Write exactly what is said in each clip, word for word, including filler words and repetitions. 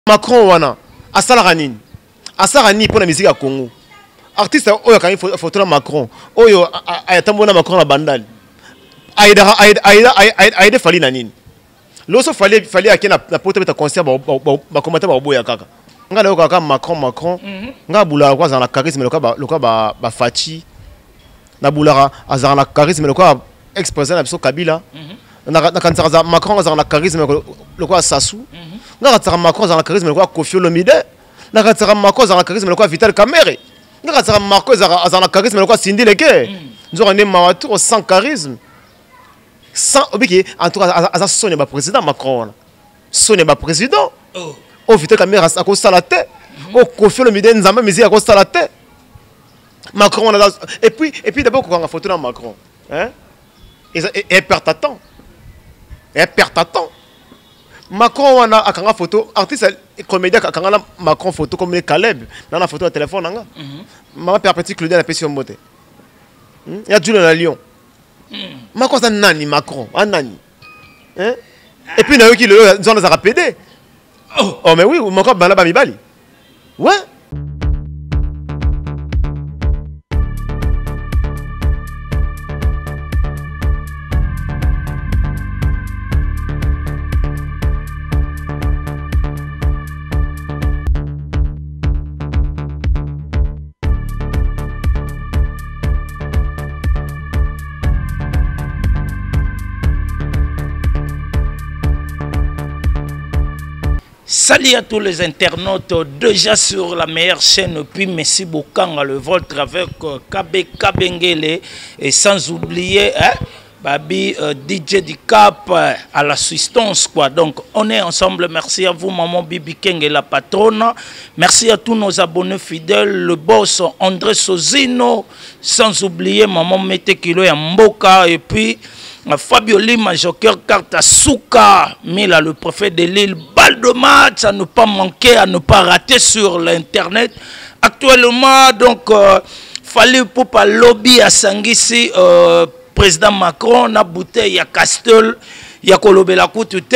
Macron wana asala nini asala nini pour la musique ya Congo artiste oyo quand il faut photo la Macron oyo ayatambo Macron na bandali aida aida aida aida fali na nini loso fali fali akena na poto beta concert ba ba commentaire ba boya kaka nga leo kaka Macron Macron nga bula kwa za na charisme loka loka ba ba fachi na bula azara na charisme loka expression na biso Kabila na kanisa za Macron azara na charisme loka Sassou nga katsara Macron azara na charisme loka Koffi Olomide na katsara Macron azara na charisme loka Vital Kamerhe nga katsara Macron azara na charisme loka Cindy Leke nzora ne mawatu sans charisme sans obiki en tout cas aza sonne ba président Macron sonne ba président oh o Vital Kamerhe a ko sala te o Koffi Olomide nzamba mizi a ko sala te Macron et puis et puis d'abord quand on a photo dans Macron hein et perd ta temps et perd ta temps Macron on a quand photo artiste comédien quand on a Macron photo comme les Caleb dans la photo de téléphone nanga maman père petit Claude la pétion beauté il y a Jules à Lyon Macron c'est nani Macron un nani hein et puis na qui le zone za pédé oh mais oui Macron bala ba mibali ouais. Salut à tous les internautes, déjà sur la meilleure chaîne, puis Messi Bokanga, le vôtre avec euh, Kabe Kabengele et sans oublier hein, Babi euh, D J du Cap euh, à l'assistance quoi. Donc on est ensemble, merci à vous maman Bibi Keng et la patronne, merci à tous nos abonnés fidèles, le boss André Sozino, sans oublier maman Mete Kilo et Mboka et puis Fabio Lima, Joker Carte Souka, Mila, le préfet de l'île, balle de match à ne pas manquer, à ne pas rater sur l'internet. Actuellement, donc, euh, fallait pour pas lobby à Sangisi, euh, président Macron, na bouteille, ya Castel, ya Kolobela Koutute.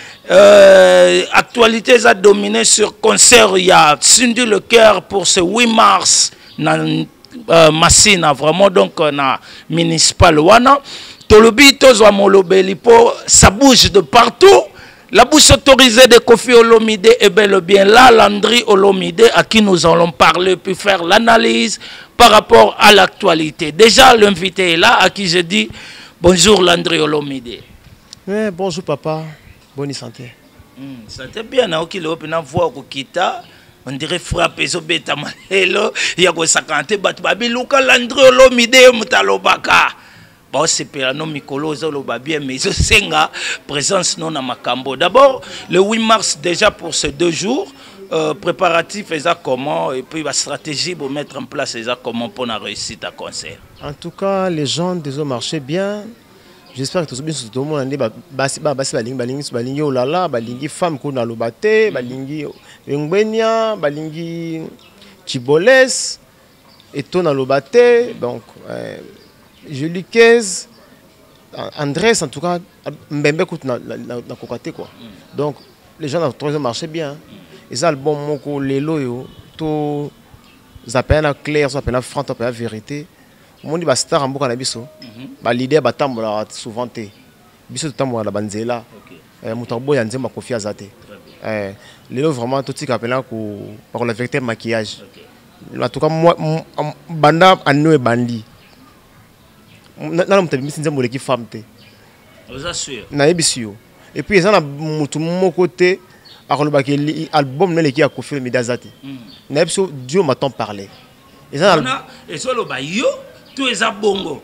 Euh, actualité a dominé sur concert, il y a Cindy Le Coeur pour ce huit mars, na euh, Massina, vraiment, donc, na municipal Wana. Tolobi, Tozo Molobelipo, ça bouge de partout. La bouche autorisée de Koffi Olomide est bel et bien là, Landry Olomide, à qui nous allons parler, puis faire l'analyse par rapport à l'actualité. Déjà, l'invité est là, à qui je dis bonjour Landry Olomide. Ouais, bonjour papa, bonne santé. Hmm, santé bien, hein, qui l'open à voir au Kita. On dirait frapper ce bêta malelo, il y a quoi cinquante bat babi Luka Landry Olomide mutalobaka. Bon, c'est pour nous Mikolo Zoloba bien, mais je sais présence non à Makambo. D'abord, le huit mars, déjà pour ces deux jours, euh, préparatifs et comment, et puis la stratégie pour mettre en place et comment pour la réussite à concert. En tout cas, les gens des hommes marchaient bien. J'espère que tout le monde est basi basi balingi balingi balingi olala balingi femme qu'on a lobate balingi ngwenya balingi chiboles et ton a lobate donc. Euh, Julie quinze, Andrés en tout cas, Mbembe coûte na kokate quoi. Donc les gens ont marché bien. Et ça le bon mot les loyaux, tout ça na clair, ça na franc, ça na vérité. On dit ba star en boka na biso. Ba leader ba tambola souvent té. Biso tambola la banzela. Eh mutambo ya nzemba Koffi azate. Eh les lots vraiment tout ce qu'appelle par la vérité maquillage. En tout cas moi banda anno bandi. Nana mutabi misinza moleki femme te. Vous assure. Na ebisio. Et puis ça na mutu moko te akoloba ke album na leki ya Koffi Olomide azati. Na ebisio Dieu m'entend parler. Et ça na et so lo ba yo tout eza bongo.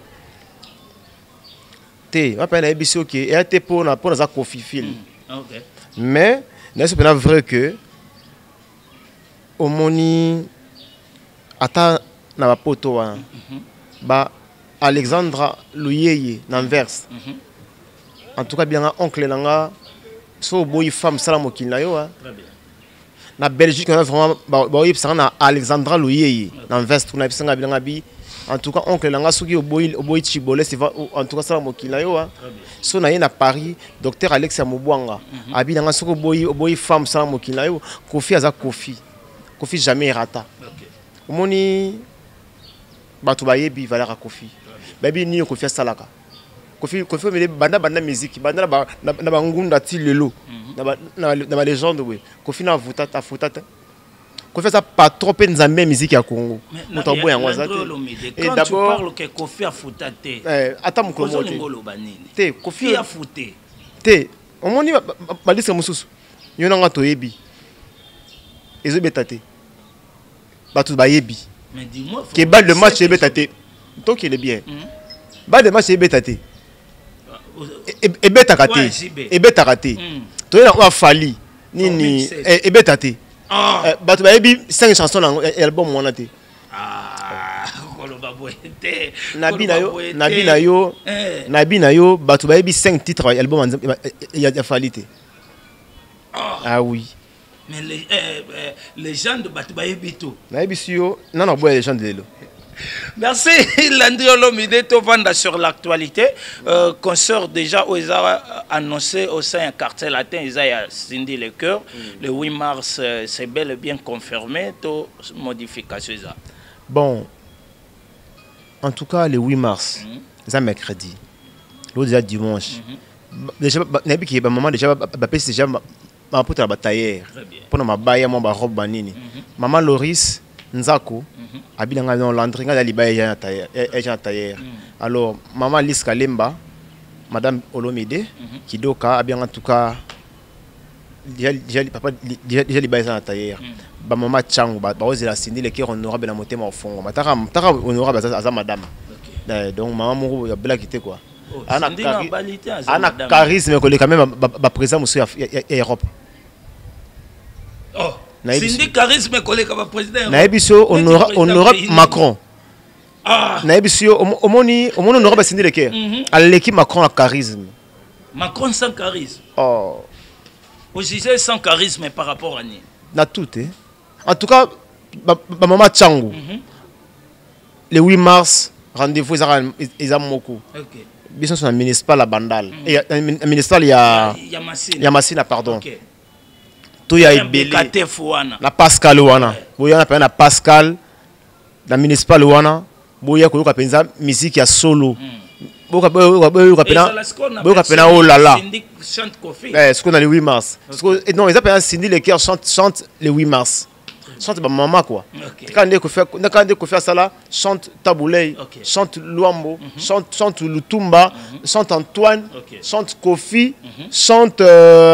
Te, va pas na ebisio ke et te pour na pour na za Koffi film. OK. Mais n'est-ce pas vrai que au moni ata na ba poto wa ba Alexandra Louyeye n'enverse. Mm -hmm. En tout cas, bien oncle Nanga, so boy femme salamo kinayo. Très bien. Na Belgique, on a vraiment boy ça na Alexandra Louyeye n'enverse. On a vu ça bien abi En tout cas, oncle Langa Souki au boy au boy Chibole, c'est en tout cas ça mon kilayo hein. So na à Paris, docteur Alex Amobwanga. Abi Langa Souki au boy au boy femme ça mon kilayo, Kofi aza Kofi. Kofi jamais rata. Omoni batu bayebi valera Kofi. Baby ni Kofi salaka. Kofi Kofi me banda banda musique, banda ba na ba ngunda ti lelo. Na ba na ba légende oui. Kofi na vuta ta futa. Kofi ça pas trop pe nzambe musique ya Congo. Muto boya ngwaza te. Et d'abord tu parles que Kofi a futate. Eh ata mukolo te. Kofi a futé. Te. Omoni ba lisa mususu. Yona nga toyebi. Ezo betate. Batu bayebi. Mais dis-moi que balle de match est betate. Donc il est bien. Balle de match est betate. Et beta raté. Et beta raté. Tu es là Fali. Nini et beta raté. Batu bayebi cinq chansons dans l'album mon até. Ah, koloba boete. Nabi na yo, Nabi na yo, Nabi na yo, batu bayebi cinq titres album il y a Fali té. Ah oui. Mais les, euh, euh, les gens de Batubayebi tout. Non, non, les gens de Lelo. Merci, Landry Olomide, Tovanda sur l'actualité. Euh, qu'on sort déjà aux annoncé au sein du quartier latin, ils ont Cindy le cœur. Mm. Le huit mars, euh, c'est bel et bien confirmé, toute modification. Bon, en tout cas, le huit mars, c'est mm. mercredi. L'autre déjà dimanche. Mm -hmm. Déjà, il y a maman déjà, déjà, ma puta ba tailleur pour ma baya mon ba robe banini maman Loris Nzako abilanga dans l'entrée nga li baya ya tailleur ya tailleur alors maman Lis Kalemba madame Olomide Kidoka abia en tout cas déjà papa déjà li baya ya tailleur ba maman Changu ba ozi la Cindy le cœur honorable na motema au fond mataka mataka honorable za madame donc maman mo ya bla quitté quoi ana charisme ko le quand même ba présent monsieur ya Europe. Oh, Cindy charisme collègue à président. Naebiso honorable Macron. Ah. Naebiso omoni omoni honorable Cindy Leker. À l'équipe Macron a charisme. Macron sans charisme. Oh. Au sujet sans charisme par rapport à ni. Na tout eh. En tout cas, ba maman Changu. Le huit mars, rendez-vous ils ont beaucoup. OK. Bisons sur la municipale à Bandal. Et la municipale il y a il y a Massina pardon. OK. Tout y a Ibélé. La Pascal Ouana. Boya na na Pascal. La municipale Ouana. Boya ko ka penza musique ya solo. Boka boka boka pena. Boka pena oh là là. Eh, ce qu'on a le huit mars. Et non, ils appellent Cindy le cœur chante chante le huit mars. Chante ba maman quoi. Quand on faire quand on faire ça là, chante Taboulay, chante Luambo, chante chante Lutumba, chante Antoine, chante Kofi, chante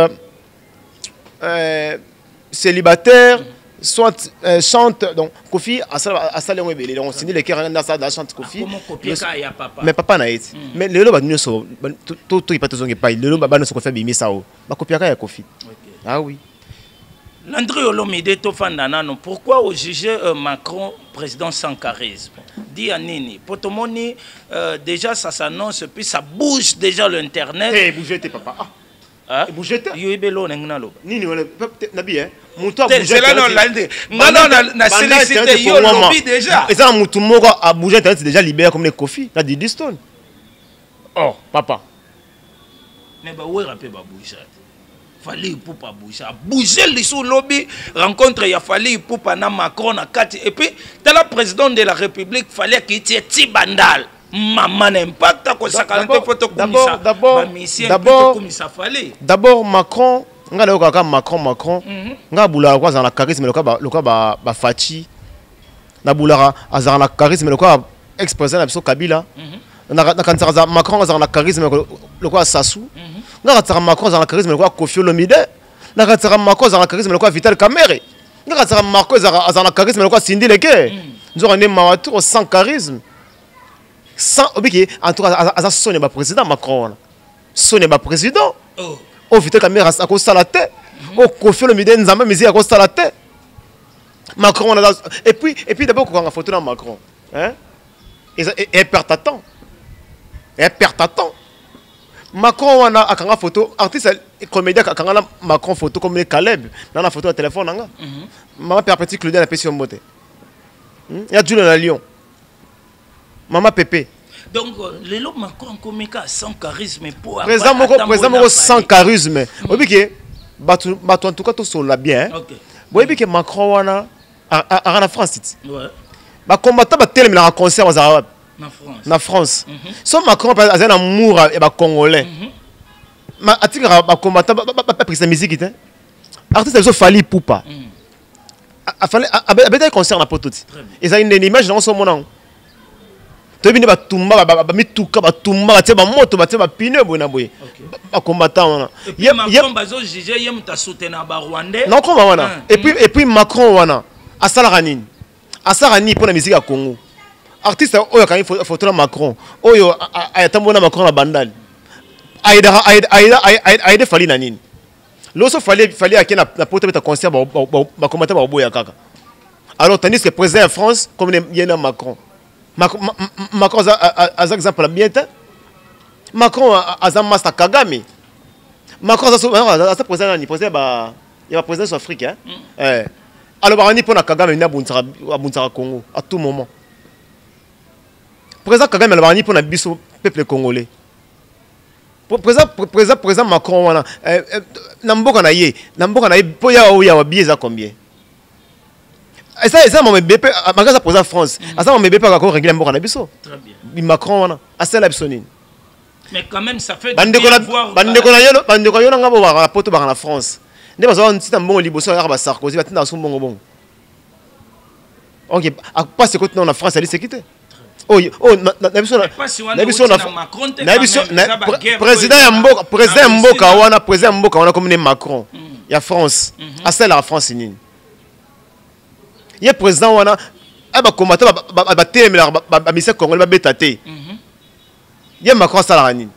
Euh, célibataire, soit euh, chante donc Kofi à ça à ça les rebelles donc c'est les cœurs dans ça chante Kofi mais papa na été mais le lo ba nous so tout tout il pas tout zonge pas le lo ba nous so faire bimi ça ba copier ka Kofi ah oui. Landry Olomide Tofanda non pourquoi au juger euh, Macron président sans charisme dit à Nini Potomoni euh, déjà ça s'annonce puis ça bouge déjà l'internet eh bouger tes papa ah. Ah, bougete. Yo ibelo nengna lo. Nini wala nabi eh. Mutu a bougete. C'est là non lande. Non non na sollicité yo lobby déjà. Et ça mutu moko a bougé internet déjà libéré comme les Kofi, la Diddy Stone. Oh, papa. Mais ba ouais rapé ba bouger. Fallait pour pas bouger. Bouger les sous lobby rencontre il a fallu pour pas na Macron na kati et puis dans la présidente de la République fallait qu'il y ait Tibandal. Maman n'impacte quoi ça quand photo d'abord d'abord d'abord d'abord Macron nga le kaka Macron Macron nga bula kwa za na charisme le kwa le kwa ba ba fachi na bula za na charisme le kwa ex-président Biso Kabila na na kanza za Macron za na charisme le kwa Sassou nga za Macron za na charisme le kwa Kofi Olomide na za Macron za na charisme le kwa Vital Kamerhe nga za Macron za na charisme le kwa Cindy Leker nzo ne mawatu sans charisme. Sans oublier en tout cas à son n'est pas président Macron son n'est pas président au Vital Kamerhe à cause de la tête au Kofi Olomide nzamba mizi à cause de la tête Macron et puis et puis d'abord quand on a photo dans Macron hein et perd ta temps et perd ta temps Macron on a quand photo artiste comédien quand on a Macron photo comme les Caleb dans la photo à téléphone nanga maman père petit Claude la passion beauté il y a Jules la Lyon Maman Pépé. Donc, les lots Macron Komeka sans charisme pour président moko président moko sans charisme. Oui que batu batu en tout cas tout sont là bien. OK. Oui que Macron wana a en France. Ouais. Ba combattant ba télé na concert aux Arabes. Na France. Na France. Son Macron a un amour et ba congolais. Ma atika ba combattant ba président musique était. Artiste so Fally Ipupa. A fallait a be concert na pototi. Ils a une image dans son moment. Tu as batumba ba mituka batumba batia ba moto batia ba pine boy na boy ba combattant et Macron bazo juger yem ta soutenir ba rwandais non comment wana et puis et puis Macron wana asala ranini asala ranini pour la musique ya Congo artiste oyo quand il faut photo na Macron oyo ayatambona Macron na bandali aida aida aida aida fali na nini loso fali fali akena na poto beta concert ba ba combattant ba boya kaka alors tandis que président de France comme yena Macron Macron a un exemple bien. Macron a un master Kagame. Macron a un président il y a un président africain. Alors on pour Kagame il y a Congo à tout moment. Président Kagame il y a pour le peuple congolais. Président président président Macron on a namboka na ye namboka na ye po ya o ya bieza combien. Et ça, ça, mon bébé, malgré ça, président France, ça, mon bébé, pas encore régler un bon cannabis. Très bien. Macron, on a assez l'absonine. Mais quand même, ça fait. Bande de voir. Bande de connaissances, bande de connaissances, on va voir la pote par la France. Ne pas avoir un petit bon liboso, on va Sarkozy, va tenir son bon bon. Ok, à pas ce côté dans la France, elle s'est quittée. Oh, oh, n'abusons pas. N'abusons pas. N'abusons. Président Mboka, président Mboka, on a président Mboka, on a comme Macron. Il y a France. Assez la France, c'est il y a président wana aba combattant ba ba téméra ba mission congolais ba betaté il y a Macron Salarani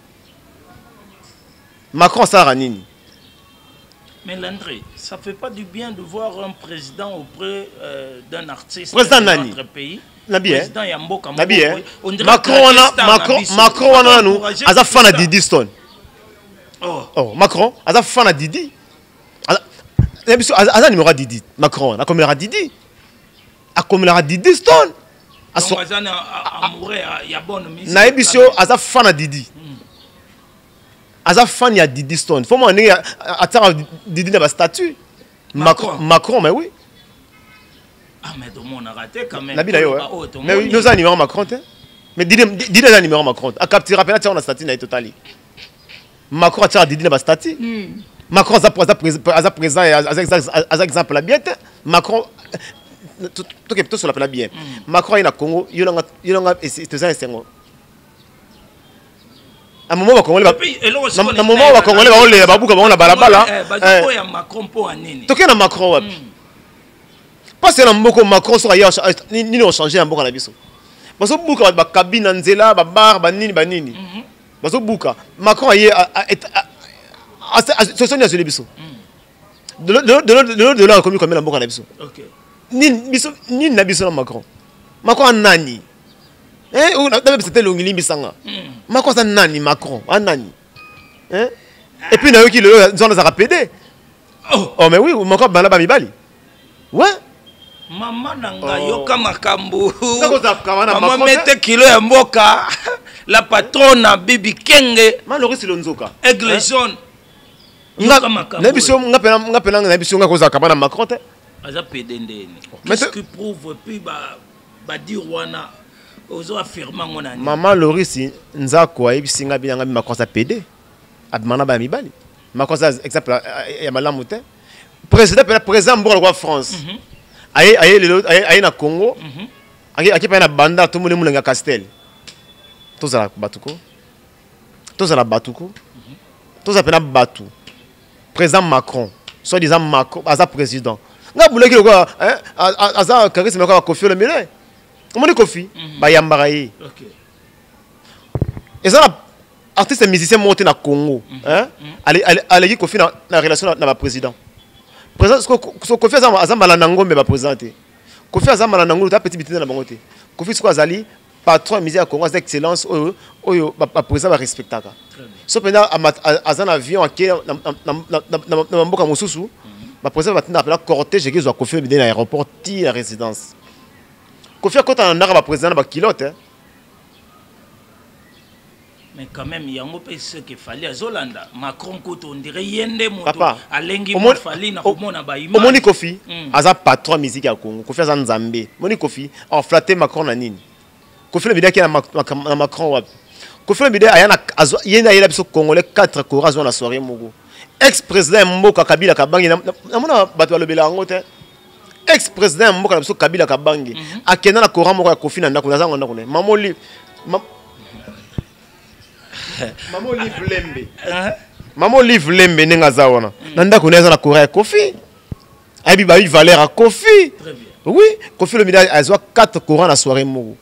Macron Salarani mais Landré ça fait pas du bien de voir un président auprès euh, d'un artiste président de notre pays président ya mboka Macron wana Macron Macron wana nous aza fan de Didi Stone oh oh Macron aza fan de Didi aza numéro Didi Macron a comme il a Didi a comme la Didi Stone a son amoureux il y a bonne musique na ebisio aza fan à Didi aza fan ya Didi Stone faut moi ne atara Didi na ba statut Macron Macron mais oui ah mais tout le monde a raté quand même na bila yo mais oui nous a numéro Macron mais Didi Didi a numéro Macron a capté rappel atira na statut na totali Macron atira Didi na ba statut Macron aza aza présent aza exemple la bien Macron tout que tout cela bien Macron il a Congo il a il a c'est ça c'est un moment va Congolais un moment va Congolais on les babuka on la balabala eh ya Macron pour anini to na Macron wapi parce que na mboko Macron so ya ni ni on changer mboko na biso baso buka ba cabine nzela ba bar ba nini ba nini baso buka Macron y a ce sont les biso de de de de la commune comme la mboko na biso OK ni biso ni na biso na Macron Macron nani eh ou d'abord c'était l'ongili bisanga Macron ça nani Macron nani hein et puis na yo ki le zone za rapédé oh mais oui Macron bala ba mibali ouais maman nanga yoka makambo maman mette kilo ya mboka la patronne Bibi Kenge malheureux Lonzoka aigle jaune yoka makambo na biso ngapela ngapela na biso ngakoza kabana Macron te aza pédendeni qu'est-ce qui prouve puis ba ba dire wana ozo affirmer ngona ni maman Lorisi nzako ayibisinga binanga bi Macron sa pédé abimana ba mibali Macron sa exemple ya malamu te président président mboka kwa France aye aye lelo aye na Congo aye akipa na banda to mone mulenga Castel tozala batuko tozala batuko tozala pena batu président Macron soit disant Macron aza président nga buleki quoi hein aza charisme kwa Kofi le mele comment Kofi ba yambara yi OK et ça artiste musicien monté na Congo hein allez allez Kofi na la relation na ba président président so Kofi aza aza malana ngombe ba présenter Kofi aza malana ngombe ta petit bitine na bango te Kofi so azali patron musique ya Congo d'excellence oyo oyo ba président ba respectaka so pendant aza na avion aké na na na mboka mosusu ba président va tenir la cortège qui doit Kofi dans l'aéroport ti la résidence Kofi a quand on a ba président ba kilote Mais quand même, il y a un peu ce qu'il fallait à Zolanda. Macron, on dirait Yende, Papa, Alengi, Mofali, na Komona Baïma. Omoni Kofi, Aza patron musique à Congo, Kofi Aza Nzambe. Moni Kofi, a flatté Macron na nini. Kofi le bidé qui est na Macron wap. Kofi le bidé ayana azo yena yela biso Congolais quatre courage dans la soirée mogo. Ex-président Mboka Kabila Kabangi na mona bato balobela ngote. Ex-président Mboka biso Kabila Kabangi akenda na courant moko ya Kofi na ndako na zango ndako ne. Mamoli Maman livre lembe. Maman livre lembe nenga zawana. Nanda connaît na Corée Kofi. Abi ba valeur à Kofi. Très bien. Oui, Kofi le médaille a quatre courants la soirée mogo.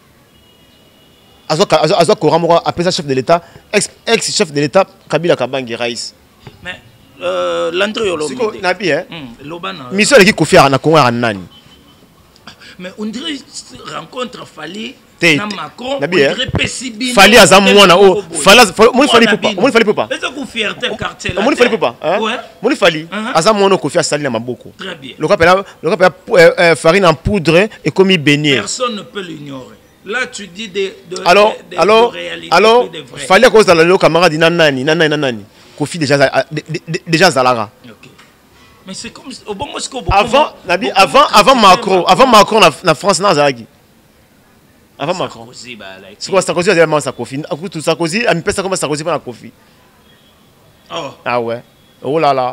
Azwa azwa courant mogo appelé ça chef de l'état, ex ex chef de l'état Kabila Kabangi Raïs. Mais euh l'André Yolo. Siko nabi hein. Lobana. Mission qui Kofi na Congo à nani. Mais on dirait rencontre Fali na Macron, on dirait Pessibine. Fali azamwana o Fali moi Fali pas. Moi Fali pas. Est-ce que fierté quartier là? Moi Fali pas. Ouais. Moi Fali azamwana Kofi a sali na maboko. Très bien. Le cap le cap farine en poudre et comme beignet. Personne ne peut l'ignorer. Là tu dis de de alors de, alors de réalité, alors de vrai. Fali à cause de le camarade nanani nanani nanani Kofi déjà déjà Zalara. OK. Mais c'est comme au bon Moscou. Avant Nabi avant avant Macron, avant Macron na France na Zalagi. Avant Macron. C'est quoi Sarkozy a vraiment sa Kofi. Écoute Sarkozy a mis ça comme Sarkozy pas na Kofi. Oh. Ah ouais. Oh là là.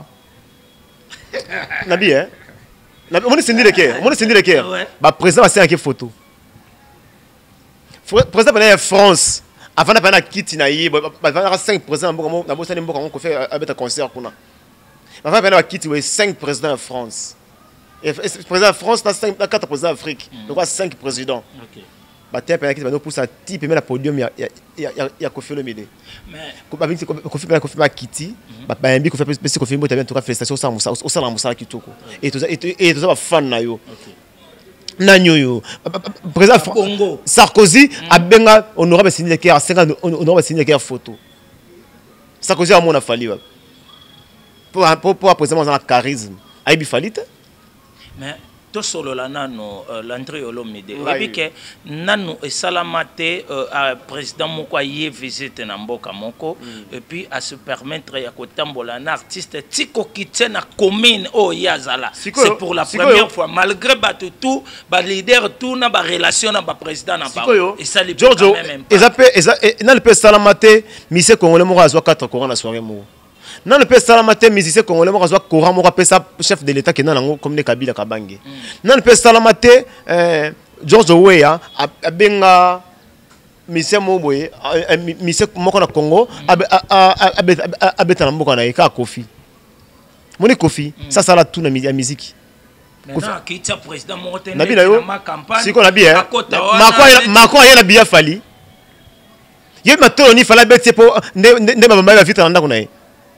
Nabi hein. Nabi on est sindi le cœur. On est sindi le cœur. Bah président va faire une photo. Président de France. Avant de prendre kit na yi, bah va cinq présidents beaucoup na bossa nembo ko fait avec un concert kuna. Avant de prendre kit ouais cinq présidents de France. Et président de France na cinq quatre présidents d'Afrique. Donc cinq présidents. OK. Bah t'es pas qui va nous pousser à type mais la podium il y a il y a il y a Kofi le Médé. Mais Kofi Kofi Kofi ma Kitty, bah bah un bi Kofi Kofi Kofi Mbo t'as bien tout cas félicitations ça musa au sala musa kitoko. Et tout ça et tout ça fan na yo. Nanyo yo. Président Sarkozy a benga honorable signé qui a cinquante honorable signé qui a photo. Sarkozy a mon a fallu. Pour pour pour président dans la charisme. Aïe bi falite. Mais tout solo la nano l'entrée au lomide et puis que nano et salamate président moko yé visite na mboka moko et puis à se permettre ya kotambola un artiste tiko kitse na commune o yazala c'est pour la première fois malgré bato tout ba leader tout na ba relation na ba président na ba et ça les Giorgio et ça peut et ça na le peut salamate mise congolais moko azwa quatre courants la soirée moko. Non, le père Salamate, musicien congolais, moi, je courant, moi, chef de l'État qui est dans comme les Kabila Kabangi. Non, le père Salamate, George Weah, a benga, musicien Moboye, musicien Moko na Congo, a betan Moko na Eka Kofi. Mon Kofi, ça, ça, là, tout la musique. Maintenant, qui est président Montaigne, Nabi na yo, si qu'on a bien, Macron a bien fallu. Il y a maintenant, il fallait bête pour ne ma maman vite en andako.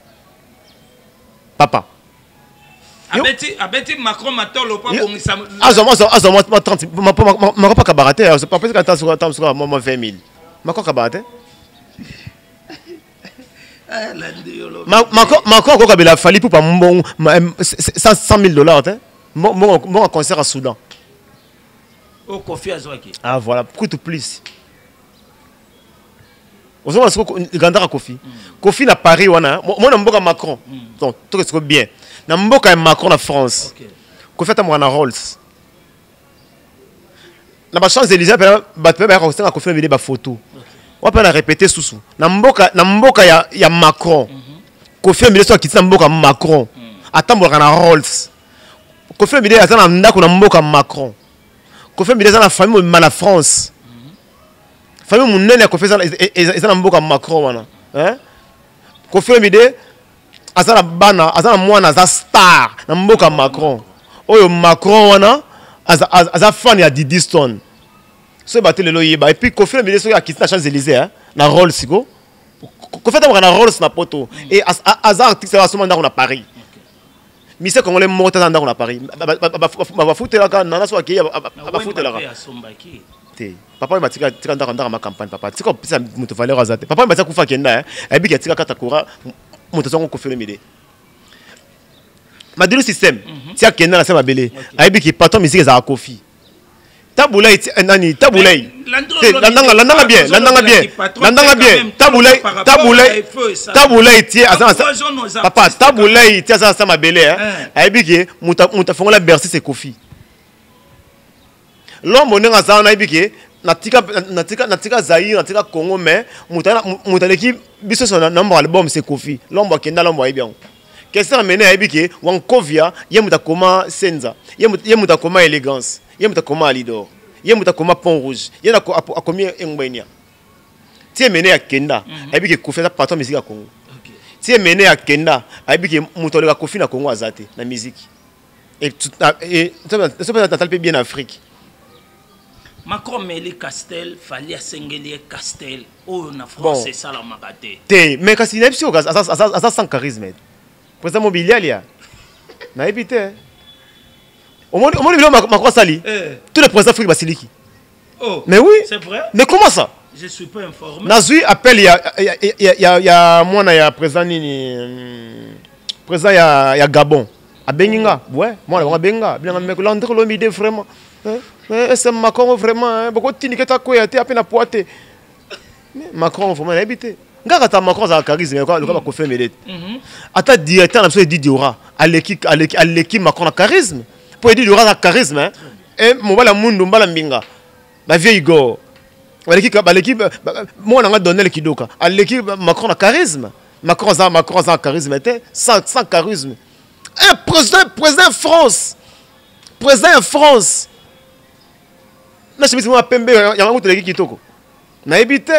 Papa. Abeti abeti Macron matolo pas bongisa. Azo azo azo moi trente ma ma pas cabareté, c'est pas parce que attends sur attends sur moi vingt mille. Macron cabareté. Macron Macron ko kabela fali pour pas bon cent mille dollars hein. Mon mon concert à Soudan. Au Kofi Azwaki. Ah voilà, coûte plus. Vous savez ce que Gandara Kofi. Kofi na Paris wana. Moi na mboka Macron. Donc tout est bien. Na mboka Macron na France. Kofi ta mwana Rolls. Na ba Champs-Élysées ba ba ba ko Kofi na ba photo. On peut la répéter sous. Na mboka na mboka ya ya Macron. Kofi na so kitisa mboka Macron. Atamboka na Rolls. Kofi na azana ndako na mboka Macron. Kofi na azana famille na France. Famille munene ko feza ezana mboka Macron wana hein ko femide azana bana azana mwana za star na mboka Macron oyo Macron wana aza fan ya Didi Stone so batele lo yeba et puis ko femide so ya kitna Champs-Élysées hein na Rolls siko ko feta na Rolls na poto et aza artiste wa soma ndako na Paris mise congolais mota ndako na Paris ba futela ka nana so akiya ba futela ka papa il m'a tika tika ndaka ndaka ma campagne papa tika pisa muto valeur azate papa il m'a tika kufa kenda eh bi tika kata kura muto zongo ko fele mide ma dilu système tika kenda na sema belé ai bi ki patron musique za Kofi Taboulay nani Taboulay landanga landanga bien landanga bien landanga bien Taboulay Taboulay Taboulay tie papa Taboulay tie ça ça ma belle hein aibiki muta muta fongola Bercy c'est Kofi l'homme on est ça on aibiki natika natika natika Zaïre natika Congo mais muta muta l'équipe biso son number album c'est Kofi l'homme kenda l'homme aibia qu'est-ce que mené aibiki Wankovia yemuta koma Senza yemuta koma élégance yemuta koma Alidor yemuta koma Pont Rouge yena akomi engwenya tie mené akenda aibiki Kofi ça patron musique à Congo tie mené akenda aibiki muto le Kofi na Congo azate na musique et et ça peut être bien en Afrique. Macron Meli Castel fallait singeli Castel oh na France c'est ça la magate te mais kasi na epsi okas asa asa sans charisme président mobilialia na évité au moins au moins le Macron sali tous les présidents africains basiliki oh mais oui c'est vrai mais comment ça je suis pas informé nazui appel il y a il y a il y a moi na ya président ni président ya ya Gabon a Beninga ouais moi na Benga bien mais l'entre l'omide vraiment c'est Macron vraiment beaucoup de gens qui ont été à peine à poiter Macron vraiment habité ngaka ta Macron za charisme quoi le quoi ko fait melet ata directeur absolu Didier Aura à l'équipe à l'équipe Macron a charisme pour Didier Aura a charisme et mon bala mundu mbala mbinga la vieille go à l'équipe à l'équipe moi on a donné le kidoka à l'équipe Macron a charisme Macron za Macron za charisme sans sans charisme un président président France président France na chimisi mwa pembe ya ngutu leki kitoko na ebite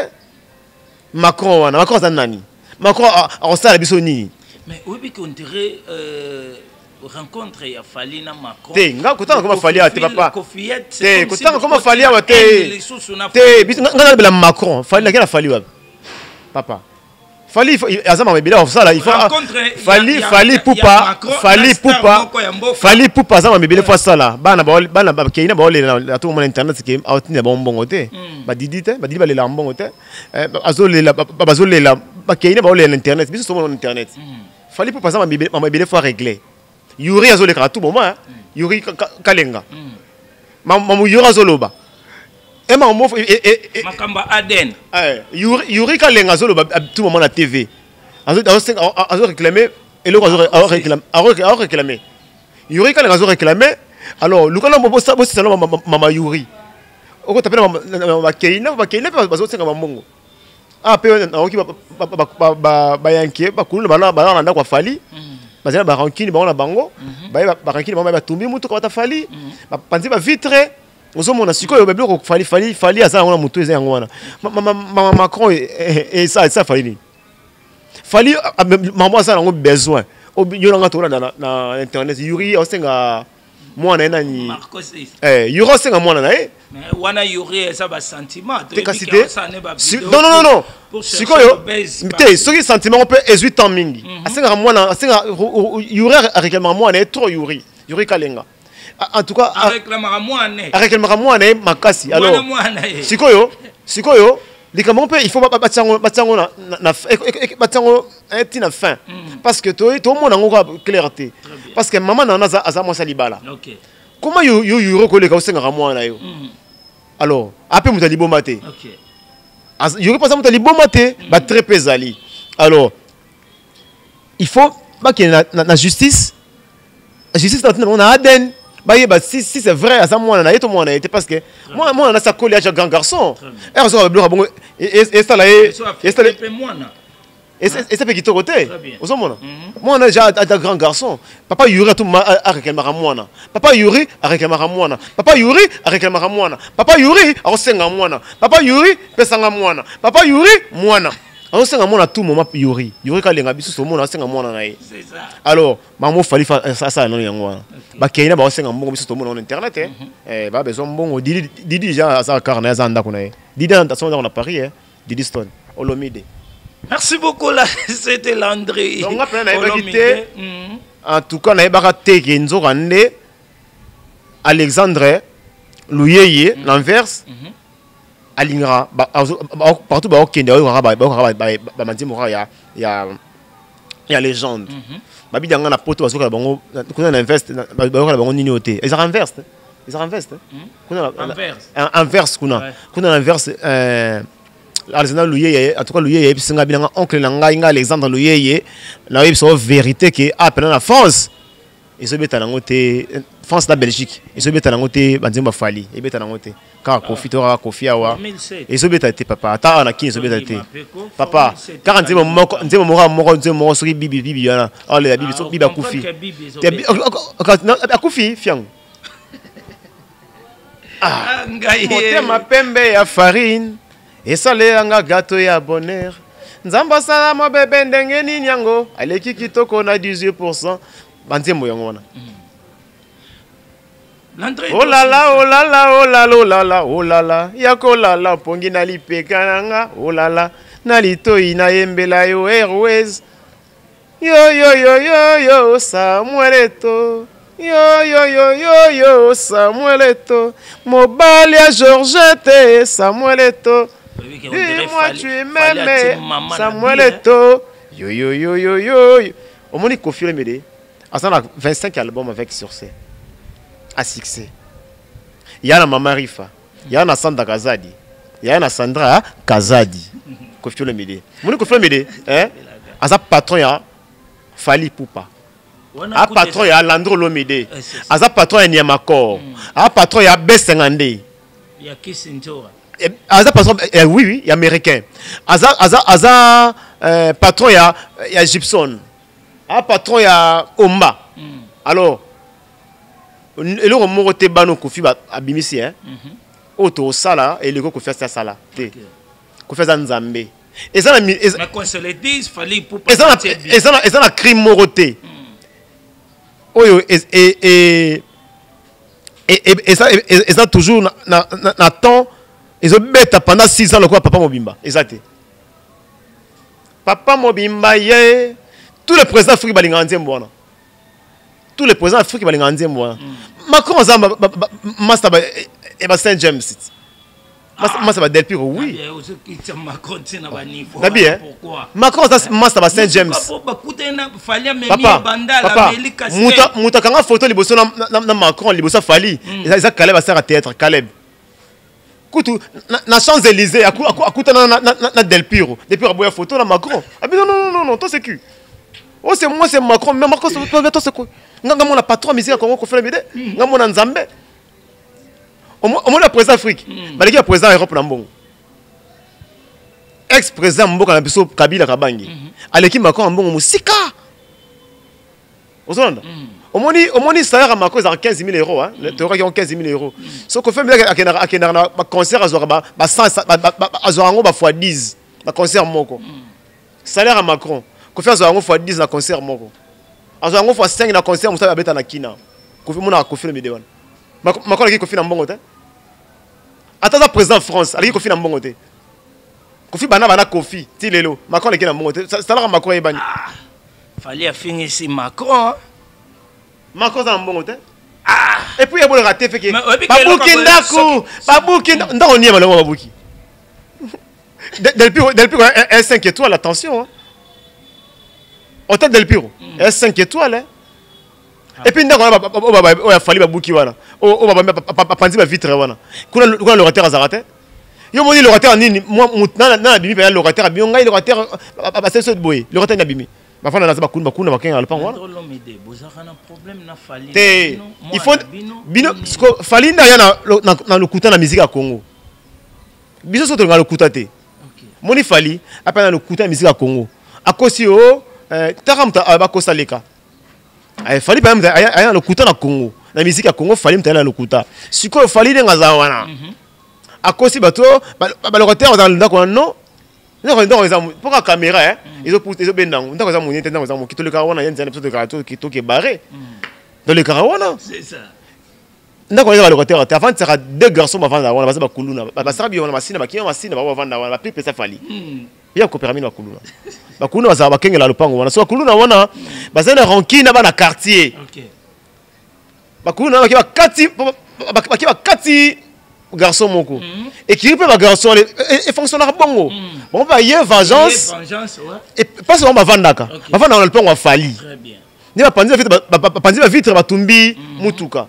Macron wana Macron za nani Macron a osala biso ni mais oui qu'on dirait euh rencontre ya Fali na Macron te nga kotanga koma Fali te papa te kotanga koma Fali wa te te biso nga na Macron Fali na kela Fali wa papa Fali azama mebila ofsala il faut Fali Fali poupa Fali poupa Fali poupa azama mebila fois sala bana ba bana ba keina ba le na tout mon internet ke outina ba mbongo te ba didite ba didi ba le la mbongo te azole la ba zole la ba keina ba le na internet biso so mon internet Fali poupa azama mebila mebila fois régler Yuri azole ka tout moment Yuri Kalenga mamu Yuri azoloba et ma mof et makamba Aden eh Yuri Yuri Kalenga zolo à tout moment la T V azo azo réclamer et le azo réclamer azo réclamer Yuri Kalenga azo réclamer alors le kana mbo ça c'est salon mama Yuri oko tapena mama Keina ba Keina bazo tsenga mamongo ah pe na oki ba ba ba yanke ba kulu bana bana na kwa Fali bazana ba rankini ba na bango ba ba rankini ba ba tumbi mutu kwa Fali ba panzi ba vitre ozo mona sikoyo beblo ko Fali Fali Fali asa ngona mutu eza ngona mama Macron et ça ça Fali ni Fali maman ça ngo besoin yo nga to na na internet Yuri osenga mwana nani eh Yuri osenga mwana na eh mais wana Yuri ça ba sentiment te kasite non non non non sikoyo te soki sentiment on peut huit ans mingi asenga mwana asenga Yuri réclamement mwana trop Yuri Yuri Kalenga en tout cas avec la maramouane avec le maramouane makasi alors sikoyo sikoyo les comment peut il faut batango batango na na batango un tina fin parce que toi tout le monde a une clarté parce que maman na za za mo salibala OK comment yo yo yo ko le ka senga ramouane yo alors après mutali bomate OK yo pas ça mutali bomate ba très pesali alors il faut ba que na justice la justice on a Aden bah si si c'est vrai à ça moi on a été moi on a été parce que moi moi on a ça collé à grand garçon et on a bon et et ça là et ça et ça peut quitter côté au moins moi on a déjà un grand garçon papa Yuri tout a réclamé à moi papa Yuri a réclamé à moi papa Yuri a réclamé à moi papa Yuri a reçu à moi papa Yuri pesa à moi papa Yuri moi on sait à tout moment Yuri Yuri Kalenga biso so mona senga mona na ye c'est ça alors maman Fali ça ça non yango ba keina ba senga mbongo biso to mona internet eh ba besoin mbongo didi didi déjà ça carnet za ndako na ye didi dans son dans Paris eh Didi Stone Olomide. Merci beaucoup là c'était Landry donc après na ebakité en tout cas na ebakate ke nzokande Alexandre Luyeye l'Anvers alingra partout ba okende ba ba ba ba mandimo ya ya ya légende ba bidanga na poto basoka bango kuna na invest ba ba bango nini ote ils renversent ils ont veste en verse kuna kuna verse euh Arsenal Louyeye en tout cas Louyeye singa binanga oncle nanga inga Alexandre Louyeye na yeb so vérité que a pendant la France ils se beta nango te France la Belgique ils se beta nango te banzimba fali et beta nango te car Kofi tora Kofi awa ils se beta te papa ata na ki ils se beta te papa car nzema moko nzema moko moko nzema moko soki bibi bibi yana oh le bibi so bibi Kofi Kofi fiang ah motema pembe ya farine esalelanga gato ya bonheur nzamba sala mo bebe ndenge nini yango aleki kitoko na dix-huit pour cent banzembo yango wana oh la la oh la la oh la la oh la la oh la la yako la la pongi na lipeka nanga oh la la na litoi na yembela yo Airways yo yo yo yo yo Samueleto yo yo yo yo yo Samueleto mobali ya Georgette Samueleto dis-moi tu m'aimes Samueleto yo yo yo yo yo au moins il confirme m'aider à ça vingt-cinq albums avec succès à succès il y a la Mama Rifa il y a na Sandra Kazadi il y a na Sandra Kazadi confirme m'aider mon confirme m'aider hein à ça patron ya Fali Poupa a patron ya Landro Lomide a ça patron ya Niamakor a patron ya B cinquante ya Kisintora Aza patron eh, oui oui, il y a américain. Aza aza aza euh, patron il y a il y a Gibson. Ah patron il y a Omba. Mm. Alors et le mot te bano Kofi ba abimisi hein. Auto sala et le ko faire ça sala. Te. Ko faire ça nzambe. Et ça mais qu'on se le dise fallait pour pas. Et ça et ça et ça crime moroté. Oyo et et et et ça et ça toujours na na temps ils ont bêta pendant six ans le quoi papa Mobimba exact papa Mobimba ye tous les présidents africains balinga nzembo wana tous les présidents africains balinga nzembo wana Macron za master ba e ba Saint James master ba Del Piro oui pourquoi Macron za master ba Saint James papa papa muta muta kanga photo liboso na Macron liboso fali ça Caleb va faire théâtre Caleb Koutou, na Champs-Élysées, à côté na Del Piro, depuis la boya photo na Macron. Ah non non non non, toi c'est qui? Oh c'est moi c'est Macron, mais Macron c'est toi c'est quoi? Nga mon la patron musique Congo ko fait le nga mon Nzambe. Au moins le président Afrique, ba le président Europe na mbongo. Ex-président Mboka na biso Kabila Kabangi. Aleki Macron mbongo musika. Ozonda? Au moins, au moins, ça a marqué quinze mille euros. Hein? Les théories ont quinze mille euros. Sauf que fait un concert à cent fois dix. Un concert moko. Salaire à Macron. Qu'on fait un fois dix un concert moko. Un fois cinq un concert, vous savez, à la Kina. Qu'on fait mon confirme de Macron. Macron qui confirme en bon côté. Attends, président de France, il confirme en bon côté. Kofi bana bana Kofi, Tilelo. Macron qui est en bon côté. Salaire à Macron est banni. Fallait finir ici Macron. Macron a un bon côté. Ah. Et puis il y a le raté fait que Babouki Ndaku, Babouki Ndaku on y est malheureusement Babouki. Del Piro, Del Piro est cinq étoiles, attention. Hôtel Del Piro est cinq étoiles. Et puis Ndaku on a fallu Babouki voilà. On va pas penser ma vitre voilà. Quand le raté a zaraté. Yo moni le raté nini moi na na bimi pa le raté bien ngai le raté ba c'est ce boy. Le raté na bimi. Ma femme n'a pas de bakuna bakuna alpa wana. Te il faut bino fali na yana na lokuta na musique ya Congo. Biso soto na lokuta te. Moni fali apa na lokuta na musique ya Congo. Akosi o taramta abakosa leka. Ay fali pa mta aya lokuta na Congo. Na musique ya Congo fali mta na lokuta. Siko fali nga za wana. Akosi bato ba le roter dans ndako non. Non, pour la caméra, hein, ils ont poussé, ils ont bien dans. Dans les amours, dans les amours, qui te le carouana, il y a un épisode de caractère qui est barré. Dans le carouana. C'est ça. Dans les amours, avant, il y a deux garçons avant d'avoir la base de Kuluna. La Sarabie, on a massine, la Kia massine, on va vendre la pipe et ça fallait. Il y a un coopéramin à Kuluna. La Kuluna, ça va qu'un la lopango. On a soit Kuluna, on a basé dans ranking dans le quartier. La Kuluna, qui va quatre, qui va quatre. Garçon moko et qui peut garçon et fonctionnaire bongo bon bah y a vengeance et pas seulement va vandaka va vendre dans le pont on fali très bien ni va penser vite va penser vite va tumbi mutuka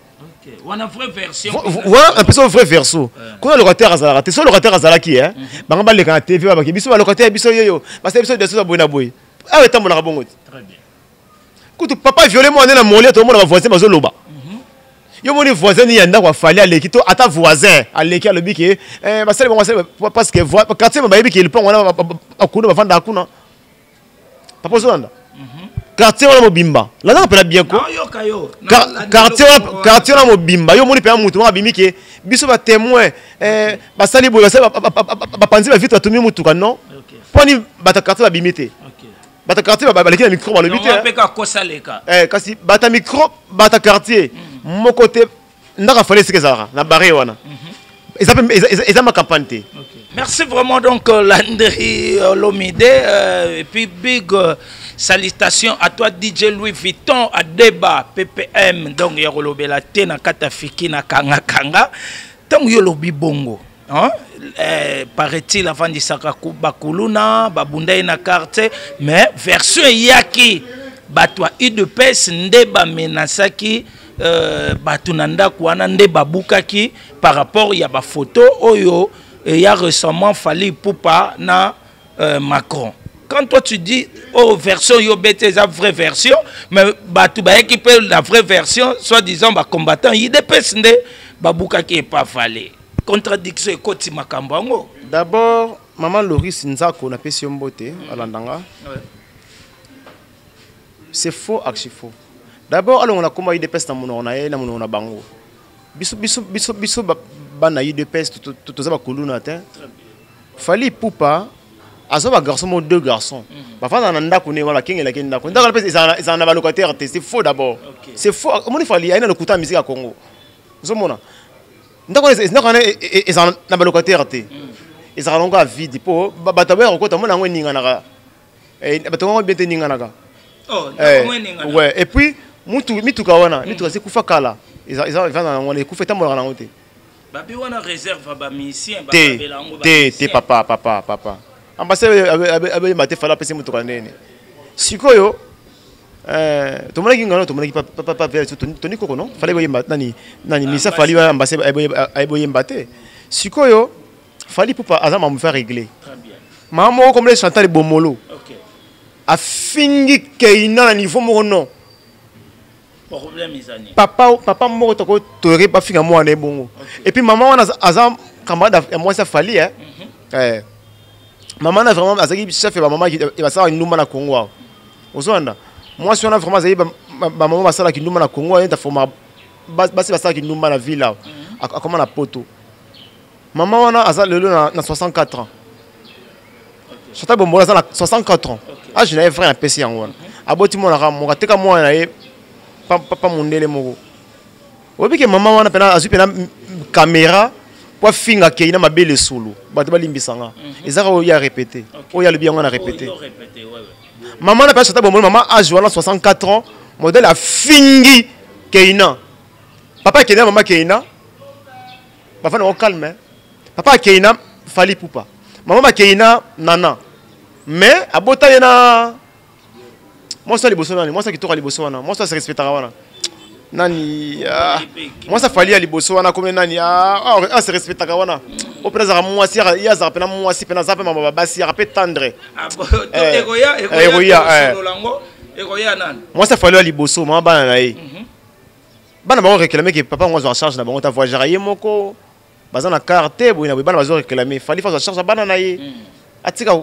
On a vraie version. Voilà un peu son vrai verso. Quand le locataire a raté, son locataire a zalaki hein. Bangamba le T V ba ki biso locataire biso yo. Parce que biso de ça boina boy. Ah ouais tambo na bongo. Très bien. Quand papa violé moi na molia tout le monde va voisin bazo loba. Yo moni voisin ni yanda kwa fali aleki to ata voisin aleki alobi ke eh basale bon parce que quartier ba yebi ke il pont wana akuna ba fanda akuna. Papa zolanda. Quartier wana mobimba. Là on peut bien quoi. Quartier quartier wana mobimba. Yo moni pe mutu wa bimi ke biso ba témoin eh basali boy basali ba panzi ba vite atumi mutu ka non. Poni bata quartier ba bimité. Bata quartier ba baleki na micro ba lobité. On peut ka kosaleka. Eh kasi bata micro bata quartier. Mon côté ndaka fallait ce que ça na barré wana. Et ça et ça ma campagne. Merci vraiment donc Landry Olomide euh, et puis big euh, salutations à toi D J Louis Vuitton à débat P P M donc ya kolobela te na katafiki na kanga kanga tant yo lobi bongo hein euh, paraît-il avant di saka bakuluna babunda na carte mais version yaki batwa I D P S ndeba menasaki euh, batunanda kuana ndeba bukaki par rapport ya ba photo oyo. Et il y a récemment fallu Poupa na euh, Macron. Quand toi tu dis, oh, version Yobete, c'est la vraie version, mais bah, tu vas équiper la vraie version, soit-disant, bah, combattant, il dépêche de Babouka qui n'est pas fallu. Contradiction, Koti Makambango. D'abord, maman Loris Nzako, on a payé un beauté à l'Andanga. C'est faux, archi faux. D'abord, on a combattu des pestes dans mon on a eu, on a bango. Bisou, bisou, bisou, bisou, bana I D P S tout tout tout ça ba kuluna te fali Poupa azoba garçon mo deux garçons ba fa na ndako ne wala kengela kenda ko ndako pesa isa isa na ba locataire te c'est faux d'abord c'est faux moni fali aina le kuta musique à Congo zo mona ndako ne ndako ne isa na ba locataire te isa longa à vide po ba tabe ko ta mona ngwe ninga naka eh ba to ngwe bete ninga naka oh ndako ngwe ninga ouais et puis mutu mituka wana mituka c'est kufa kala isa isa va na ngwe kufa tamola na ngote Babi wana réserve ba musicien ba belango ba te te papa papa papa ambassadeur abe abe mate fala pese mutu kanene sikoyo eh to mona kinga to mona ki papa papa vers toni koko non fallait boyemba nani nani misa fali ba ambassadeur abe boyemba te sikoyo fali Poupa azama me faire régler très bien maman comme les chanteurs bomolo OK a fingi keina na niveau mo non problème isani papa papa moko to ko tori ba finga mo ane bongo et puis maman wana azam camarade moi ça fallait hein eh maman a vraiment azaki chef ba maman qui va ça nduma na Congo ozonda moi si on a vraiment azaki ba maman ba sala ki nduma na Congo enta forma basi ba sala ki nduma na ville a comment na poto maman wana azal lelo na soixante-quatre ans Chata bombola ça na soixante-quatre ans ah je n'avais frère un P C en wana aboti mo na mo kateka mo na ye papa mondele moko obi ke mama wana pena azu pena caméra pour finga keina mabele solo bato balimbisanga ezaka o ya répéter o ya le bien on a répété maman na pesa bombola maman âge wana soixante-quatre ans modèle a fingi keina papa keina maman keina papa no calme papa keina fali Poupa maman keina nana mais abota yana moi ça les bossons moi ça qui tourne les bossons moi ça se respectera wana nani moi ça fallait les bossons wana comme nani ah ah se respectera wana au présent moi si il y a ça pena moi si pena ça pe mama basi rapé tendre ah egoya egoya egoya nan moi ça fallait les bossons moi bana na ye bana ba réclamer que papa moi en charge na bango ta voyageur ye moko bazana carte bo na bana bazo réclamer fallait faire en charge bana na ye atika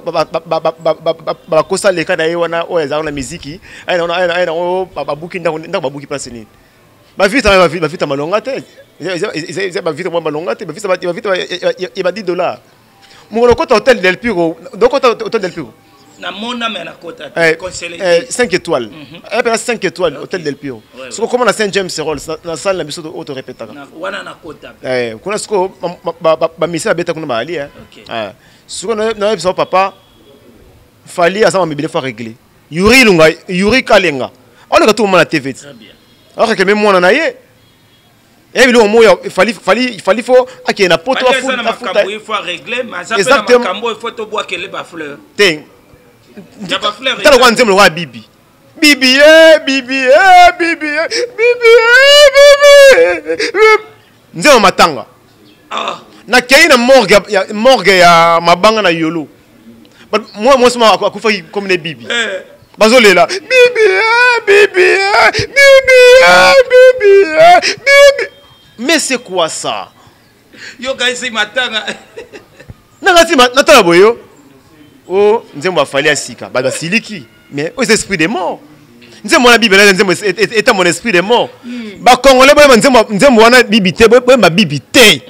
ba kosa le kana wana o ezana na musique aina ona aina o babuki ndako ndako babuki place ni ba vite ba vite ba vite malonga te c'est ba vite moi malonga te ba vite ba vite il ba dix dollars mon kota hôtel del Piro donc kota hôtel del Piro na mona mais na kota conseiller cinq étoiles et puis cinq étoiles hôtel del Piro ce comment na Saint James Roll na salle na biso auto répétaka wana na kota eh kuna siko ba misa beta kuna ba ali hein ah ce qu'on a besoin papa fallait à ça me faut régler Yuri Lunga Yuri Kalenga on a tout le monde à T V très bien alors que même moi on a yé et lui au moins il fallait fallait il fallait faut à qui na poto faut il faut régler mais ça fait na cambo il faut to boire que les ba fleur ting ya ba fleur t'as le quantum le roi bibi bibi eh bibi eh bibi bibi eh bibi nzema matanga Ah. na kei na morgue ya morgue ya mabanga na yolo moi moi sama akufa comme les bibi Eh. bazolela bibi bibi bibi bibi bibi mais c'est quoi ça Yo gaisi matanga. nangati natala boyo oh nzembo afali asika ba basiliki mais aux esprits des morts nzembo na bibi na nzembo est mon esprit des morts ba congolais boyo nzembo nzembo wana bibi te boyo ba bibi te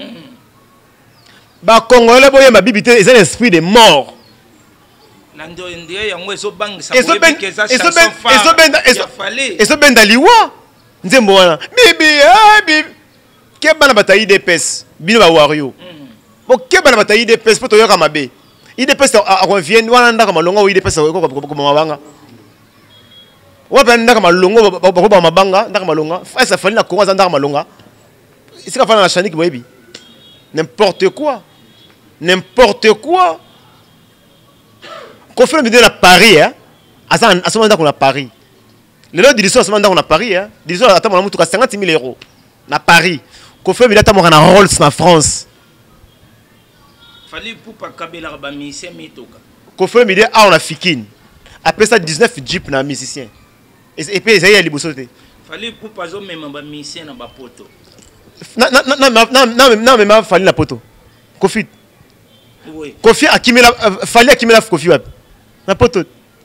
ba congolais boyo ba bibi te c'est un esprit des morts Nando ndiye yango ezo bangisa eso ben eso ben eso ben eso ben daliwa nzembo wana bibi ah bibi ke bana batayi de pes bino ba wario bo ke bana batayi de pes poto yoka mabe ide pes a revient wana ndaka malonga ide pes ko ko mabanga wapa ndaka malonga ba ba mabanga ndaka malonga fa fali na kongo ndaka malonga isika fana na chanik boyebi n'importe quoi n'importe quoi confirme de la Paris hein à ça à ce moment là qu'on a Paris le lot de l'histoire à ce moment là qu'on a Paris hein l'histoire attends mon mutuka cinquante mille euros na Paris confirme de attends mon na Rolls na France fallait pour pas kabela ba musicien mitoka confirme de ah on a fikine après ça dix-neuf jeep na musicien et puis ça y a liboso te fallait pour pas zo même ba musicien na ba poto na na na na na na mais ma fallait la poto Kofi oui Kofi akimela fallait akimela Kofi wapi na poto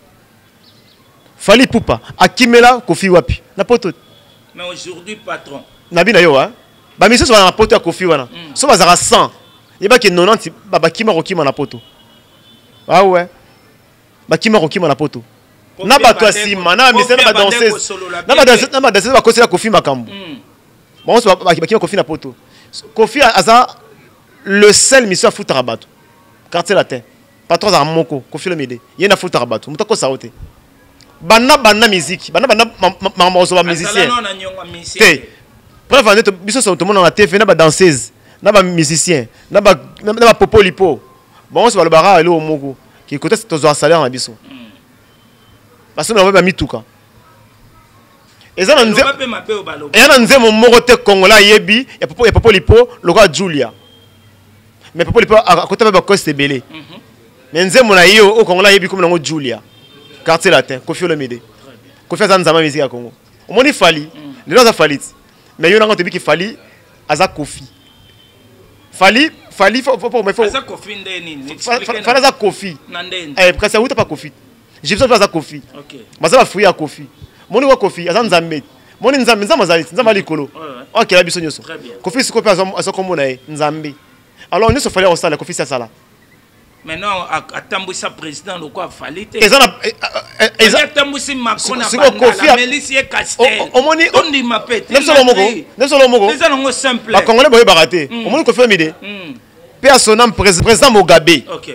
fallait poupa akimela Kofi wapi na poto mais aujourd'hui patron nabi na yo hein ba mission so na poto ya Kofi wana so bazaka cent yeba ke quatre-vingt-dix ba bakima rokima na poto ah ouais bakima rokima na poto na bato asima na mission na ba danseuse na ba danseuse na ba danseuse ba kosela Kofi makambo bon so bakima Kofi na poto Kofi aza le seul mission à foutre à bateau quartier latin patron za moko Kofi le mede yena foutre à bateau mutako saote bana bana musique bana bana mamozo ba musicien te bref on est biso so tout monde na T V na ba danseuse na ba musicien na ba na ba popo lipo bon so ba le bara ele o moko qui côté c'est tozo salaire na biso parce que on va mituka ezana nze ezana nze mo moko te congolais yebi ya popo ya popo lipo lokwa Julia mais popo lipo à côté ba coste belé mais nze mo na yo au congolais yebi comme nango Julia quartier latin Kofi Olomide Kofi azana nzama musique ya Congo omoni fali les gens a fali mais yo nango te bi ki fali aza Kofi fali fali faut faut mais faut aza Kofi ndeni fali aza Kofi nandeni eh parce que uta pas Kofi j'ai besoin aza Kofi OK baza ba fuya Kofi moni wa Kofi aza nzambe moni nzambe nzambe azali nzambe likolo OK la biso nyoso Kofi siko pe aza komona e nzambe alors nous se fallait au sala Kofi ça sala maintenant atambwisa président le quoi fallait ezana ezana atambwisi Macron na Kofi Mélicie Castel omoni on dit ma pète nesolo moko nesolo moko ezana ngo simple ba congolais boye baraté omoni Kofi Olomide pe a son nom président Mugabe OK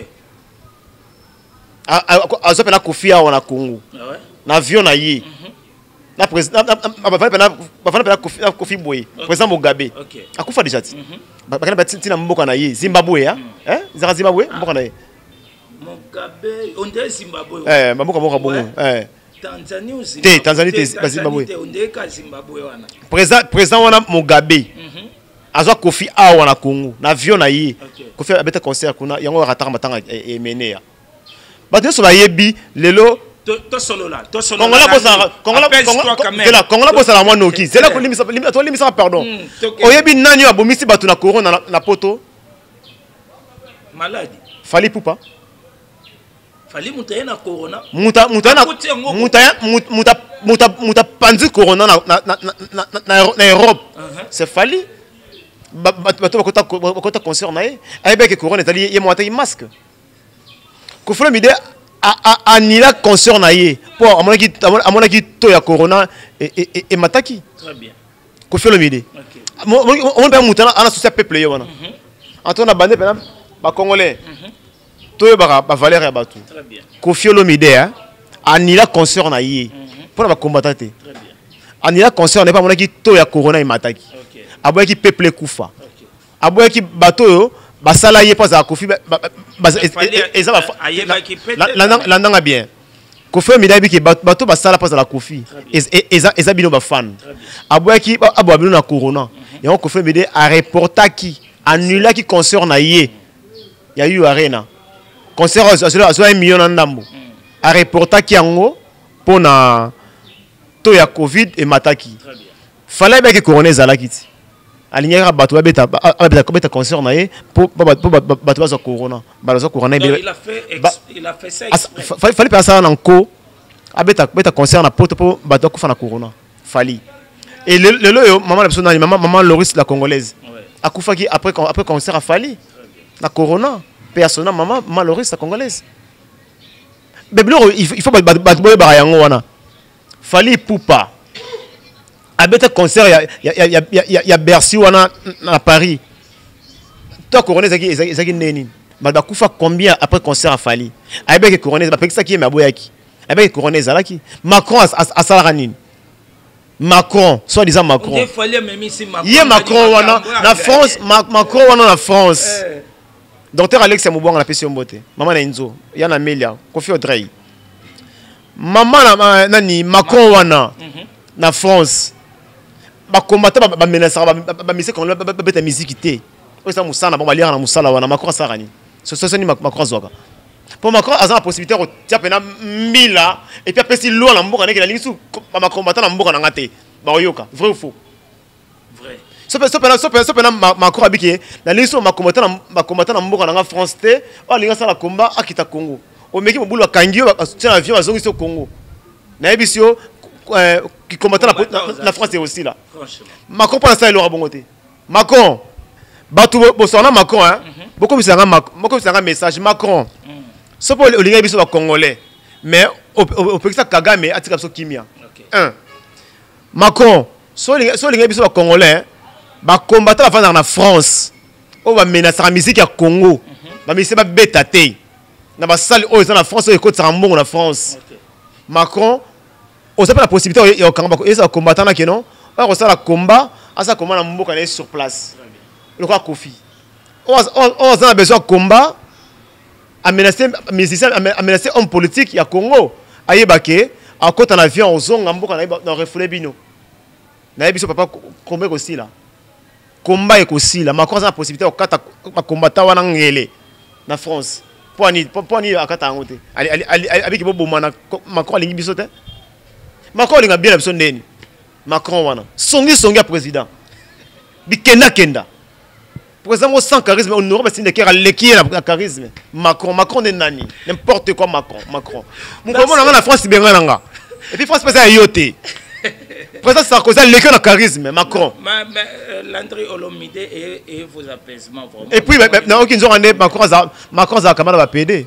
a zo pe na Kofi a wana Congo na avion na ye na président ba fa na ba fa na Kofi Kofi boye président Mugabe akufa déjà ti ba kana ba tina mboka na ye Zimbabwe hein hein zara Zimbabwe mboka na ye Mugabe on dit Zimbabwe eh mboka mboka bongo eh Tanzanie aussi te Tanzanie te Zimbabwe on dit ka Zimbabwe wana président président wana Mugabe azwa Kofi a wana Congo na avion na ye Kofi abeta concert kuna yango rataka matanga e menea ba te so ba yebi lelo to solo là to solo Congola bosa Congola Congola Congola bosa la mwana oki zela ko limisa to limisa pardon oyebi nani abomisi batu na corona na poto maladi fali poupa fali mutaya na corona muta muta na muta muta muta muta panzi corona na na na na Europe c'est fali batu bakota bakota concert na ye ayebe ke corona etali ye mwata yi masque Kofi Olomide a anila concert na ye pour amonaki amonaki to ya corona et et mataki très bien Kofi Olomide on on peut mutana ana souci peuple yo wana antona bande pena ba congolais to ba ba valeur ya batu très bien Kofi Olomide anila concert na ye pour ba combattre très bien anila concert na pas amonaki to ya corona et mataki OK aboyaki peuple kufa aboyaki bato yo basala ye pas à Kofi eza la ndanga bien Kofi Olomide qui bato basala passe la Kofi et eza bino ba fan aboyaki abo bino na corona et on Kofi Olomide a reporté qui annulé qui concert na ye ya eu arena concert à un million ndambo a reporté qui yango pona to ya Covid et mataki fallait bien que corona zala kiti alignera bato ba beta ba beta concert na ye pour bato ba corona ba corona il a fait il a fait ça exprès fallait passer en co abeta beta concert na poto pour bato ko fa na corona fali et le le maman la personne maman maman Loris la congolaise akufa qui après après concert a fali na corona personnellement maman maman Loris la congolaise beblo il faut bato ba yango wana fali poupa abeta concert ya ya ya ya ya Bercy wana na Paris toi corona zaki zaki neni ba kufa combien après concert a fali abeka corona ba pekisa ki maboyaki abeka corona zalaki Macron a salaranine Macron soit disant Macron il fallait même ici Macron il Macron wana na France Macron wana na France docteur Alex Mubonga na pesi mbote maman na Inzo ya na Melia Kofi Odrey maman na nani Macron wana na France ba combattant ba menacer ba mise kon ba beta musique té o sa musana ba lire na musala wana Macron sarani ce ce ni Macron zoka pour Macron a la possibilité de tirer pena mila et puis après si l'eau na mboka na lingi su ba combattant na mboka na ngate ba yoka vrai ou faux vrai so pe so pe so pe so pe na Macron abiki na lingi su ba combattant na ba combattant na mboka na France té o linga sala combat akita Congo o meki mobulu akangio ba tena avion azongi so Congo na ebisio qui combattent la, la France aussi là. Macron pour l'instant il aura bon côté. Macron, batou bosana Macron hein. Beaucoup de gens beaucoup de gens message Macron. Ce pour les gens sont congolais. Mais au au peut ça Kagame a tika so kimia. Un. Macron, so les so les gens sont congolais, ba combattre la France en France. On va menacer la musique à Congo. Ba mais c'est pas bêta té. Na ba salle oh dans la France et côté Sambon la France. Macron on sait pas la possibilité il y a un combattant là qui non on ça la combat à ça comment la mboka est sur place le quoi Kofi on on a besoin de combat à menacer musicien à menacer homme politique il y a Congo ayebake à côté en avion aux zonga mboka na refoulé bino na biso papa combat aussi là combat est aussi là Macron a la possibilité au kata combattant wana ngele na France pour ni pour ni akata ngote ali ali avec bobo mana Macron lingi biso te Macron il a bien besoin d'eni. Macron wana. Songi songi président. Bikenda kenda. Président sans charisme, on n'aura pas signé qu'il a l'équipe à charisme. Macron, Macron est nani. N'importe quoi Macron, Macron. Mon comment on a la France bien là. Et puis France pas yoté. Président Sarkozy l'équipe à charisme, Macron. Mais Landry Olomide et et vos apaisements vraiment. Et puis non aucune zone année Macron Macron za kamala va P D.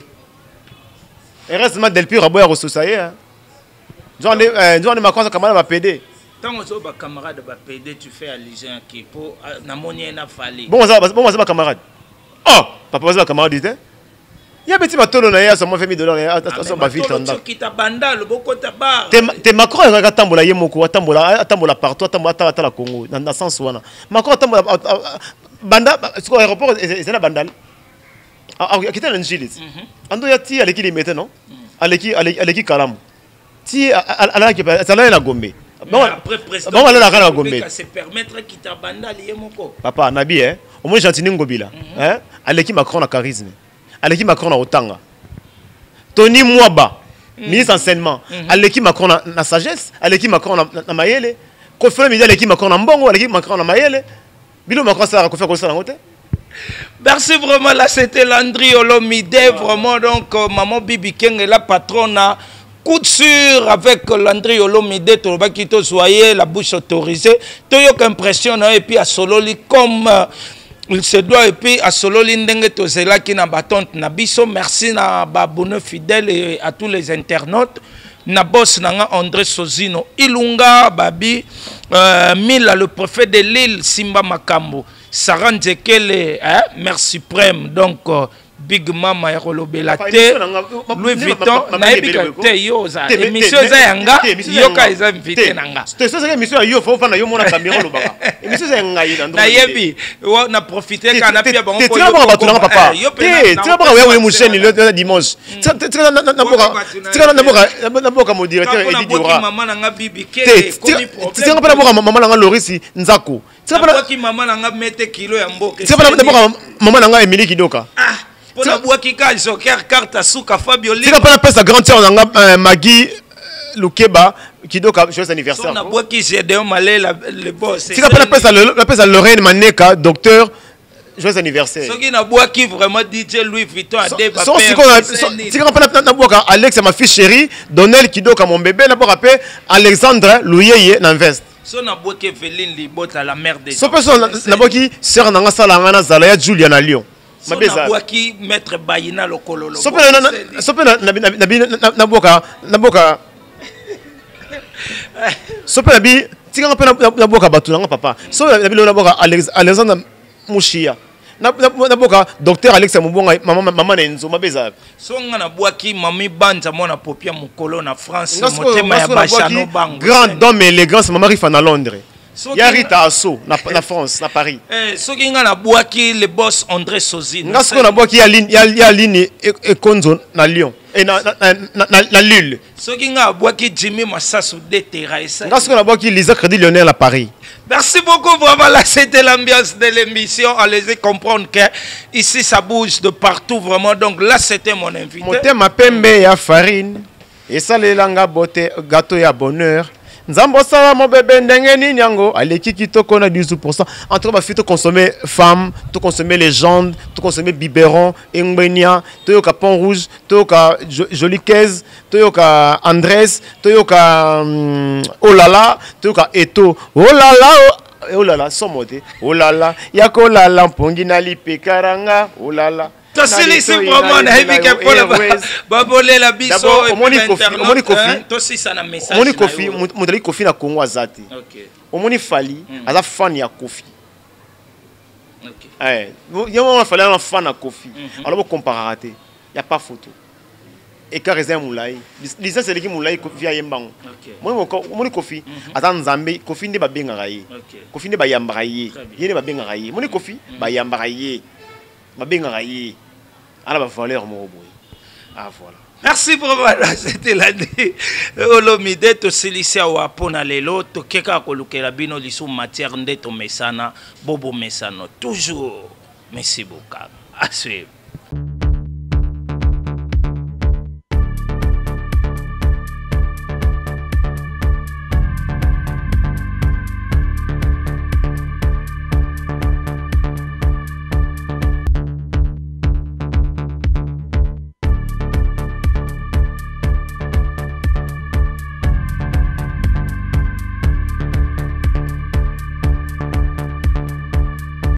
Et reste mal Delpire à boire au société hein. John de Macron, camarade va P D. Tant que tu camarade va P D, tu fais allusion à qui pour n'amonier n'a fallu. Bon, ça bon, c'est ma camarade. Oh, papa, c'est ma camarade, il y a un petit bateau là, il y a seulement vingt mille dollars, il y a ma vie tendance. Tu quittes banda, le beaucoup de bar. T'es Macron, il y a tambola, il y a moko, tambola, tambola partout, tambola, tambola Congo, dans le sens où on a. Macron, tambola, banda, c'est quoi l'aéroport, c'est la bandale. Ah, qui était l'Angelis. Ando ya ti, avec qui les mettait non? Avec qui, avec qui Kalam. Si ala qui ça là la gombe bon après président bon ala la gombe se permettre quitter banda lié moko papa nabi hein au moins gentil ngobila hein aleki Macron na charisme aleki Macron na otanga Tony Mwaba ministre enseignement aleki Macron na sagesse aleki Macron na mayele Kofi Olomide aleki Macron na mbongo aleki Macron na mayele bilo Macron ça ko faire ko ça na ngote. Merci vraiment là c'était Landry Olomide vraiment donc maman Bibi Keng la patronne. Coup de sûr avec Landry Olomide, qui te soyez la bouche autorisée. Tu as impression et puis à Sololi comme euh, il se doit et puis à Sololi ndenge to zela qui na bâton na biso. Merci na babone fidèle et à tous les internautes. Na boss nanga André Sozino Ilunga Babi euh, Mila le préfet de l'île Simba Makambo Sarah Nzekele hein, mère suprême donc euh, Big Mama ya kolobela te Louis Vuitton na ebika te yo za émission za yanga yo ka eza invité nanga c'est ça c'est émission yo faut fana yo mona caméra lobaka émission za ngai na na yebi na profiter kana pia bango ko yo ba tu na papa eh tu ba wewe musheni le dimanche tu na na boka tu na na boka na boka mon directeur Eddie Diora mama nanga bibi ke komi problème tu na pas na boka mama nanga Lorisi Nzako tu na pas ki mama nanga mete kilo ya mboke tu na pas na boka mama nanga Emily Kidoka ah pour la boîte qui cache Joker carte Suka Fabio Lino. Tu n'as pas la grande sœur euh, Maggie Lukeba qui doit joyeux anniversaire. On a boîte qui j'ai de malé le boss. Tu n'as pas la la Lorraine Maneka docteur joyeux anniversaire. Ce qui n'a boîte qui vraiment D J Louis Vuitton a des papiers. Tu n'as pas la boîte Alex ma fille chérie Donnel qui doit mon bébé n'a pas rappelé Alexandre Louyeye n'investe. Son a boîte Veline Libota la mère des. Son personne n'a pas qui sœur nanga sala ngana Zalaya Julia na Lyon. So na boaki mettre bayina lo kololo. So pe na so pe na na na boka na boka. So pe na bi tika pe na boka batu na papa. So na bi na boka Alexandre Mushia. Na na boka docteur Alex Mubonga mama mama Nenzo mabeza. So nga na boaki mami Banza mona popia mukolo na France motema ya bachano bango. Grand homme élégance mama rifa na Londres. Il y a Rita Asso, na France, na Paris. Eh, ce qui nga na boaki le boss André Sozine. Nga ce qu'on a boaki ya ligne, ya ya ligne et Konzo na Lyon et na na na na Lille. Ce qui nga boaki Jimmy Massassou de Terra et ça. Nga ce qu'on a boaki Lisa Crédit Lionel à Paris. Merci beaucoup, vraiment là c'était l'ambiance de l'émission. Allez-y comprendre que ici ça bouge de partout vraiment. Donc là c'était mon invité. Mon thème pembe ya farine et ça les langa beauté gâteau ya bonheur. Nzambo sawa mon bébé ndenge ni nyango aleki kitoko na dix pour cent entre ba fito consommer femme to consommer légende to consommer biberon engbenia to yoka pont rouge to yoka joli caisse to yoka Andrés to yoka um, olala to yoka eto olala olala somote olala yako lala mpongi na lipekaranga olala. Tosili si vraiment na hibike pole babole la biso omoni kofi omoni kofi tosi sana message omoni kofi mudali kofi na Congo azati OK omoni fali aza fan ya kofi OK eh yamo fali na fan na kofi alors comparer te y a pas photo et car rezin moulai lisa c'est qui moulai kofi ayembango moi omoni kofi aza nzambe kofi nde babenga ye kofi nde bayamba ye yene babenga ye moni kofi bayamba ye babenga ye à la valeur mon boy. Ah voilà. Merci pour voilà, c'était l'année. Olomide to silisia wa pona lelo to keka kolukela bino lisu matière ndeto mesana bobo mesano toujours. Merci beaucoup. À suivre.